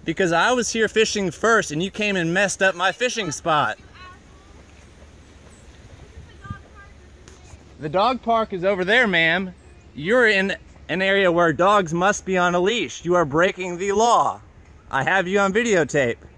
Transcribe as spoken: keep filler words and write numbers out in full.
Because I was here fishing first and you came and messed up my fishing spot. The dog park is over there, ma'am. You're in an area where dogs must be on a leash. You are breaking the law. I have you on videotape.